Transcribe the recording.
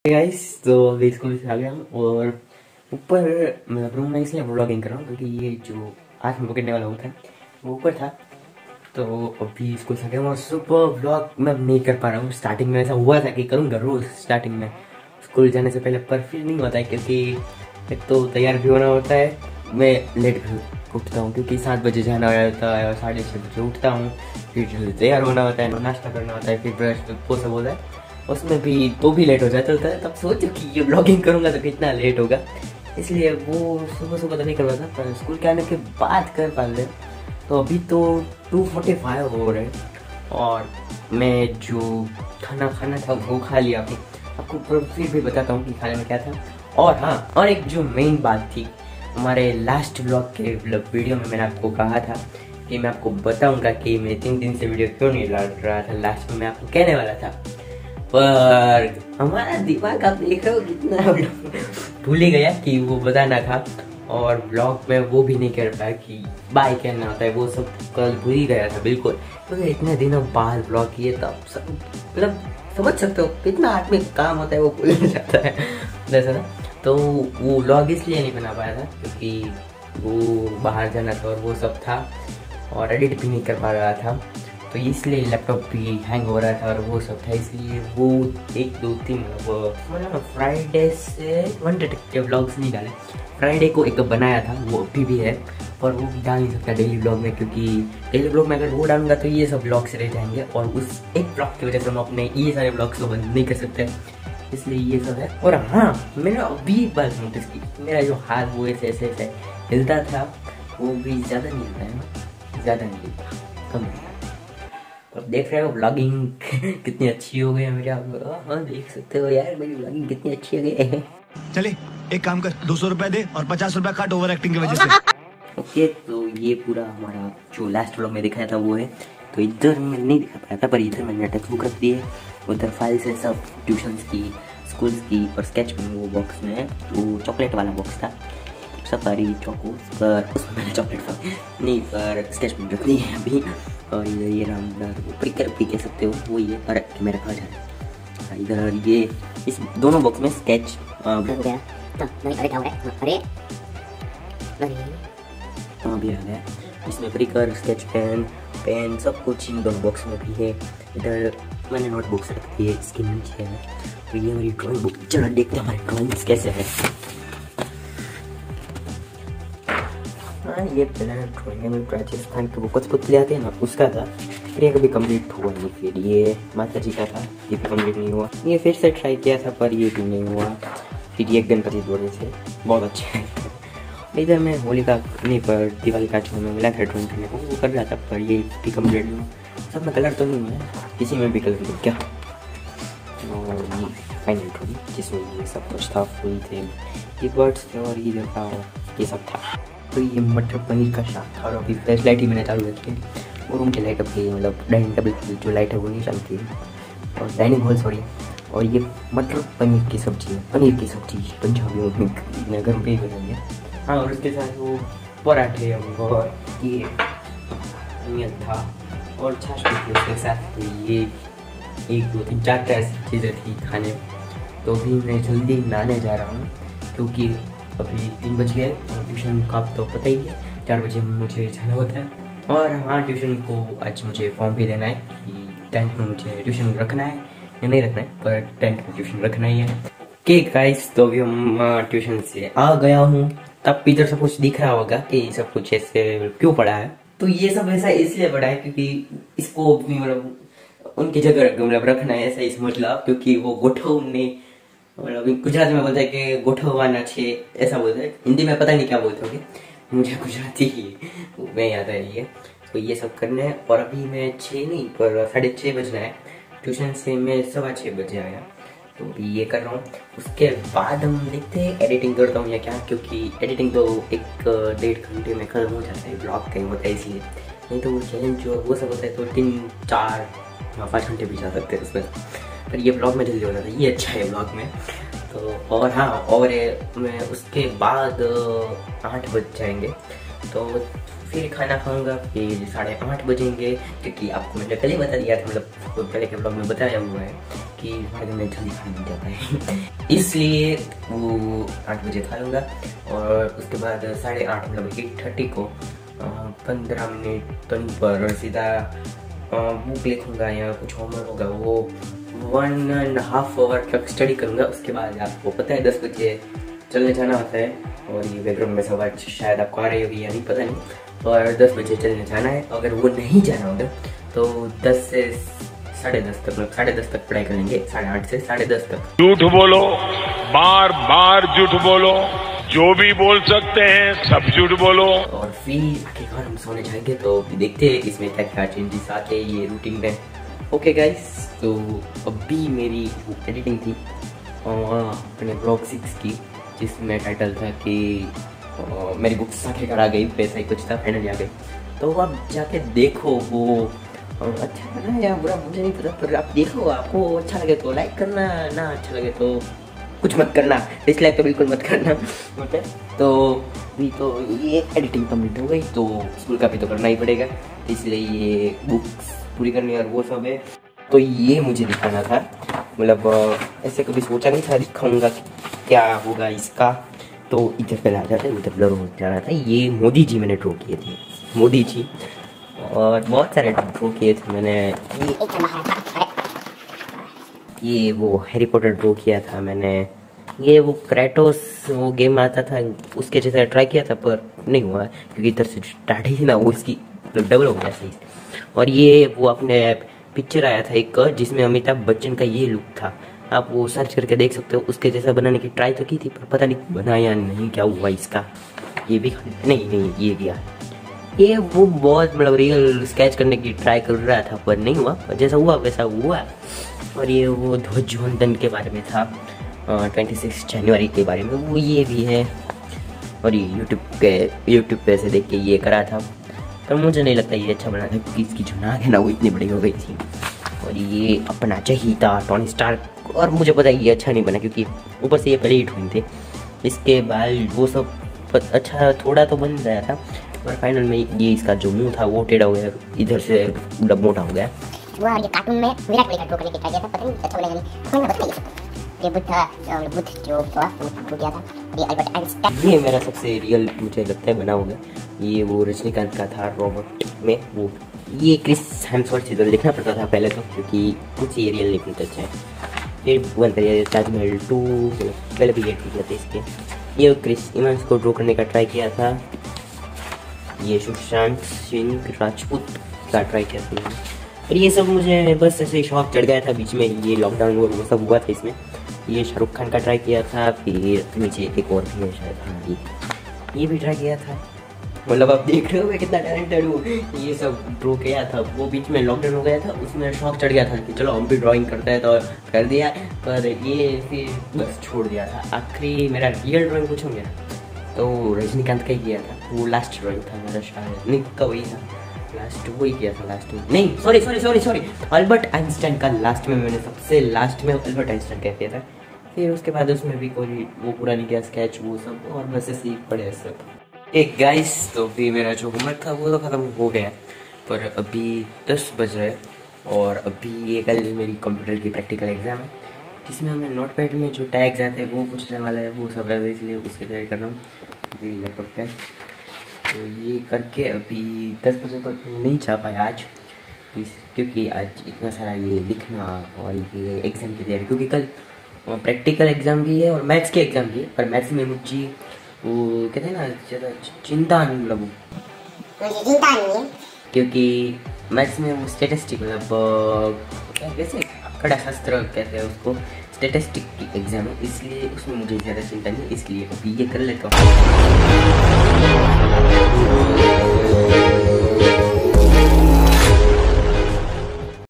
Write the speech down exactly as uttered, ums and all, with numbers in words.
Guys, तो अभी school से आ गया हूँ और ऊपर मतलब रूम में इसलिए व्लॉगिंग कर रहा हूँ क्योंकि ये जो आज मैं पकड़ने वाला होता है वो ऊपर था। तो अभी स्कूल से आ गया हूँ और सुबह व्लॉग मैं नहीं कर पा रहा हूँ। स्टार्टिंग में ऐसा हुआ था कि करूँगा रोज स्टार्टिंग में स्कूल जाने से पहले, पर फिर नहीं होता है क्योंकि एक तो तैयार भी होना होता है। मैं लेट भी उठता हूँ क्योंकि सात बजे जाना होता है और साढ़े छः बजे उठता हूँ। फिर तैयार होना होता है, नाश्ता करना होता है, फिर ब्रश वो सब होता है, उसमें भी तो भी लेट हो जाता होता है। तब सोचो कि ये ब्लॉगिंग करूँगा तो कितना लेट होगा, इसलिए वो सुबह सुबह तो नहीं कर पाता, पर स्कूल के आने के बाद कर पाते। तो अभी तो टू फोर्टी फाइव हो रहे और मैं जो खाना खाना था वो खा लिया। आपको आपको फिर भी बताता हूँ कि खाने में क्या था। और हाँ, और एक जो मेन बात थी, हमारे लास्ट ब्लॉग के वीडियो में मैंने आपको कहा था कि मैं आपको बताऊंगा कि मैं तीन दिन से वीडियो क्यों नहीं डाल रहा था। लास्ट में मैं आपको कहने वाला था, पर हमारा दिमाग आप देख रहे हो कितना भूल ही गया कि वो बताना था। और ब्लॉग में वो भी नहीं कर पाया कि बाय कहना होता है, वो सब कल भूल ही गया था बिल्कुल, क्योंकि तो इतने दिनों बाद ब्लॉग किए तब सब मतलब समझ सकते हो कितना आदमी काम होता है, वो भूल जाता है जैसा ना। तो वो व्लॉग इसलिए नहीं बना पाया था क्योंकि वो बाहर जाना था और वो सब था और एडिट भी नहीं कर पा रहा था, तो इसलिए लैपटॉप भी हैंग हो रहा था और वो सब था। इसलिए वो एक दो तीन मतलब फ्राइडे से वन डे के व्लॉग्स नहीं डाले। फ्राइडे को एक बनाया था, वो अभी भी है, पर वो डाल नहीं सकता डेली व्लॉग में, क्योंकि डेली व्लॉग में अगर वो डालूंगा तो ये सब व्लॉग्स रह जाएंगे और उस एक व्लॉग की वजह से हम अपने ये सारे व्लॉग्स को बंद नहीं कर सकते, इसलिए ये सब है। और हाँ, मैंने अभी एक बात नोटिस की, मेरा जो हाथ वो ऐसे ऐसे ऐसे हिलता था वो भी ज़्यादा नहीं हिलता है, ज़्यादा नहीं हिलता, कम हिलता। तो देख रहे हो व्लॉगिंग कितनी अच्छी हो गई है मेरी। आप हाँ देख सकते हो यार मेरी व्लॉगिंग कितनी अच्छी हो गई है। चले एक काम कर, दो सौ रुपए दे और पचास रुपए काट ओवर एक्टिंग की वजह से। ओके, तो ये पूरा हमारा जो लास्ट व्लॉग में दिखाया था वो है। तो इधर मैं नहीं दिखा पाया था, पर इधर मैंने टेक्स्ट बुक रख दी है, उधर फाइल्स है सब ट्यूशन्स की, स्कूल्स की, और स्केच में वो बॉक्स में है, वो चॉकलेट वाला बॉक्स था, सफारी चौको, पर उसमें मैंने चॉकलेट नहीं पर स्केच में रख दी है अभी। और इधर ये रामदार पिकर भी कह सकते हो, वो ये पर मेरा कहा जाए। इधर ये इस दोनों बॉक्स में स्केच गया, अरे अरे हाँ भी आ गया। इसमें प्रिकर, स्केच पेन, पेन सब कुछ इन दोनों बॉक्स में भी है। इधर मैंने नोटबुक्स रख दी है, इसके नीचे है। तो ये मेरी ड्राइंग बुक, चलो देखते हैं हमारी ड्राइंग्स कैसे है। हाँ, ये पहले ड्राइंग में राजस्थान के वो कुछ पुतले आते हैं ना, उसका था, फिर ये कभी कंप्लीट हुआ नहीं। फिर ये माता जी का था, ये भी कंप्लीट नहीं हुआ। ये फिर से ट्राई किया था पर ये भी नहीं हुआ। फिर ये गणपति दौड़े थे, बहुत अच्छे हैं। इधर मैं होली का नहीं पर दिवाली का जो मैं मिला था ड्राइंग करने को, वो कर रहा था, पर ये भी कंप्लीट नहीं हुआ। सब में कलर तो नहीं हुआ, किसी में भी कलर नहीं क्या। और ये फाइनल ड्राइंग जिसमें ये सब कुछ था, फूल थे, ये बर्ड्स थे और ये देखा ये सब था। तो ये मटर पनीर का शाक था और अभी फ्लैश लाइट ही मैंने चालू रखी है। वो रूम की लाइट अभी मतलब डाइनिंग टेबल की जो लाइट है वो नहीं चलती है, और डाइनिंग हॉल सॉरी। और ये मटर पनीर की सब्जी है, पनीर की सब्जी पंजाबियों में घर पे ही बनाएंगे। हाँ, और उसके साथ वो पराठे और ये अनियन था और छाछ भी थी उसके साथ। ये एक दो तीन चार ऐसी चीज़ें थी खाने। तो अभी मैं जल्दी नहाने जा रहा हूँ क्योंकि अभी तीन बज गए और ट्यूशन का तो पता ही है, चार बजे मुझे जाना होता है। और हाँ, ट्यूशन को आज मुझे फॉर्म भी देना है कि टेंथ में मुझे ट्यूशन रखना है या नहीं रखना है, पर टेंथ में ट्यूशन रखना ही है। ओके गाइस, तो अभी हम ट्यूशन से आ गया हूँ। तब इधर सब कुछ दिख रहा होगा कि सब कुछ ऐसे क्यों पड़ा है। तो ये सब ऐसा इसलिए पड़ा है क्योंकि इसको मतलब उनकी जगह मतलब रखना है, ऐसा ही समझ लो, क्योंकि वो गोठो ने मतलब गुजराती में बोलते हैं कि गोठवाना छे, ऐसा बोलते हैं। हिंदी में पता नहीं क्या बोलते होंगे, मुझे गुजराती ही में याद है ये। तो ये सब करना है और अभी मैं छः नहीं पर साढ़े छः बजना है। ट्यूशन से मैं सवा छः बजे आया, तो अभी ये कर रहा हूँ। उसके बाद हम देखते हैं एडिटिंग करता हूँ या क्या, क्योंकि एडिटिंग तो एक डेढ़ घंटे में खत्म हो जाता है, ब्लॉग कहीं होता है इसलिए। नहीं तो वो चैलेंज जो वो सब होता है तो तीन चार या पाँच घंटे भी जा सकते हैं उसमें, पर ये ब्लॉग में जल्दी हो जाता है, ये अच्छा है ब्लॉग में। तो और हाँ, और मैं उसके बाद आठ बज जाएंगे, तो फिर खाना खाऊंगा, फिर साढ़े आठ बजेंगे, क्योंकि आपको मैंने पहले बता दिया था, मतलब पहले के ब्लॉग में बताया हुआ है कि हमारे घर में जल्दी खाना मिल जाता है इसलिए वो आठ बजे खा लूँगा। और उसके बाद साढ़े आठ मतलब एट थर्टी को पंद्रह मिनट कहीं पर सीधा बुक लिखूँगा या कुछ होमवर्क होगा, वो वन एंड हाफ आवर तक स्टडी करूँगा। उसके बाद आपको पता है दस बजे चलने जाना होता है, और ये बैकग्राउंड में सब आज शायद आपको आ रही होगी या नहीं पता नहीं, और दस बजे चलने जाना है। अगर वो नहीं जाना होगा तो दस से साढ़े दस तक मतलब साढ़े दस तक पढ़ाई करेंगे, साढ़े आठ से साढ़े दस तक। झूठ बोलो, बार बार झूठ बोलो, जो भी बोल सकते हैं सब झूठ बोलो। और फिर आखिरकार हम सोने जाएंगे, तो देखते हैं इसमें क्या क्या चेंजेस आते हैं ये रूटीन में। ओके गाइस, तो अभी मेरी एडिटिंग थी अपने ब्लॉग सिक्स की, जिसमें टाइटल था कि आ, मेरी बुक्स आखिरकार आ गई, पैसा ही कुछ था, फाइनली आ गई। तो आप जाके देखो, वो अच्छा लगा या बुरा मुझे नहीं पता, पर आप देखो, आपको अच्छा लगे तो लाइक करना, ना अच्छा लगे तो कुछ मत करना, डिसलाइक तो बिल्कुल मत करना। तो भी तो ये एडिटिंग कंप्लीट हो गई, तो स्कूल का भी तो करना ही पड़ेगा, इसलिए ये बुक्स पूरी करनी और वो सब है। तो ये मुझे दिखाना था, मतलब ऐसे कभी सोचा नहीं था दिखाऊंगा क्या होगा इसका। तो इधर पहले आ जाते हैं, उधर ब्लर हो जा रहा था। ये मोदी जी मैंने ड्रॉ किए थे, मोदी जी, और बहुत सारे ड्रॉ किए थे मैंने। ये वो हैरी पॉटर ड्रॉ किया था मैंने, ये वो क्रेटोस वो गेम आता था उसके जैसा ट्राई किया था, पर नहीं हुआ क्योंकि इधर से दाढ़ी थी ना वो इसकी डबल हो गया सही। और ये वो अपने पिक्चर आया था एक जिसमें अमिताभ बच्चन का ये लुक था, आप वो सर्च करके देख सकते हो। उसके जैसा बनाने की ट्राई तो की थी, पर पता नहीं बना या नहीं, क्या हुआ इसका। ये भी नहीं नहीं ये गया, ये वो बहुत मतलब रियल स्केच करने की ट्राई कर रहा था, पर नहीं हुआ, जैसा हुआ वैसा हुआ। और ये वो ध्वजवंदन के बारे में था, ट्वेंटी सिक्स जनवरी के बारे में, वो ये भी है। और ये यूट्यूब पे यूट्यूब पे से देख के ये करा था, पर मुझे नहीं लगता ये अच्छा बना था, क्योंकि इसकी जो नाक है ना वो इतनी बड़ी हो गई थी। और ये अपना चाहिए था टोनी स्टार्क, और मुझे पता है ये अच्छा नहीं बना, क्योंकि ऊपर से ये पहले हिट हुए थे, इसके बाल वो सब अच्छा थोड़ा तो बन गया था, पर फाइनल में ये इसका जो मुंह था वो टेढ़ा हो गया, इधर से मतलब मोटा हो गया। वो ये कार्टून में विराट कोहली का ड्रॉ करने की ट्राई किया था, पता नहीं अच्छा बनेगा नहीं, कोई ना बताइए सबको। ये बुद्ध था, बुद्ध जो था वो ड्रॉ किया था। ये अल्बर्ट आइंस्टाइन, ये मेरा सबसे रियल मुझे लगता है बना होगा। ये वो रजनीकांत का था रोबोट में, वो ये क्रिस हेम्सवर्थ इधर लिखना पड़ता था पहले तो, क्योंकि कुछ ये रियल लिखने अच्छा है। फिर वन करिए ताजमहल टू, पहले भी ये ठीक रहते इसके। ये क्रिस इवांस को ड्रॉ करने का ट्राई किया था, ये सुशांत सिंह राजपूत का ट्राई किया था। और ये सब मुझे बस ऐसे शौक चढ़ गया था बीच में, ये लॉकडाउन और वो सब हुआ था इसमें। ये शाहरुख खान का ट्राई किया था, फिर नीचे एक और भी है शायद, हाँ ये ये भी ट्राई किया था। मतलब आप देख रहे हो मैं कितना टैलेंटेड हूँ, ये सब ड्रॉ किया था। वो बीच में लॉकडाउन हो गया था, उसमें शौक चढ़ गया था कि चलो हम भी ड्राइंग करते हैं, तो कर दिया, पर ये फिर बस छोड़ दिया था। आखिरी मेरा रियल ड्राइंग पूछोगे तो रजनीकांत का ही किया था, वो लास्ट ड्राइंग था मेरा शायद, नहीं का वही था लास्ट, वही किया था लास्ट में, नहीं sorry sorry sorry sorry Albert Einstein का लास्ट में, मैंने सबसे लास्ट में अल्बर्ट आइंस्टाइन का किया था। फिर उसके बाद उसमें भी कोई वो पूरा नहीं किया स्केच वो सब, और बस ऐसे ही पड़े सब। एक गाइस, तो भी मेरा जो होमवर्क था वो तो ख़त्म हो गया, पर अभी दस बज रहे और अभी ये कल मेरी कंप्यूटर की प्रैक्टिकल एग्ज़ाम है, जिसमें हमें नोट पैड में जो टैग्स आते हैं वो पूछने वाला है, वो सब है, इसलिए उसकी तैयारी कर रहा हूँ अभी लैपटॉप पे। तो ये करके अभी दस बजे तक नहीं जा पाया आज, क्योंकि आज इतना सारा ये लिखना और ये एग्ज़ाम की तैयारी, क्योंकि कल प्रैक्टिकल एग्ज़ाम भी है और मैथ्स के एग्ज़ाम भी है। पर मैथ्स में मुझे वो कहते हैं ना ज़्यादा चिंता नहीं, मतलब मुझे चिंता नहीं है, क्योंकि मैथ्स में वो स्टेटिस्टिक मतलब कैसे आंकड़ा शास्त्र कहते हैं उसको, स्टेटिस्टिक की एग्ज़ाम है, इसलिए उसमें मुझे ज़्यादा चिंता नहीं, इसलिए अभी ये कर लेता हूँ।